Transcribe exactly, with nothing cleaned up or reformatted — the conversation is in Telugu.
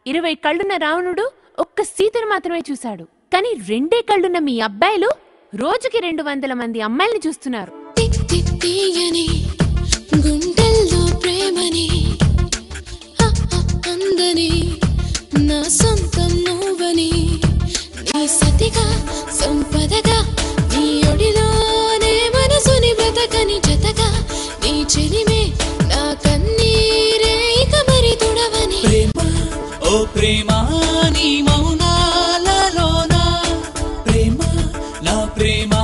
ఇరవై కళ్ళున్న రావణుడు ఒక్క సీతను మాత్రమే చూశాడు. కానీ రెండే కళ్ళున్న మీ అబ్బాయిలు రోజుకి రెండు వందల మంది అమ్మాయిల్ని చూస్తున్నారు. గుండెల్లో ప్రేమని అందని నా సొంతం నువ్వని నీ సతిగా సంపదగా నీ ఒడిలోనే మనసుని బ్రతకని జతగా నీ చెలిమే నా కన్నీరే ఇక మరి తుడవని ప్రేమ ఓ ప్రేమ నీ మౌనాలలోనా ప్రేమ నా ప్రేమ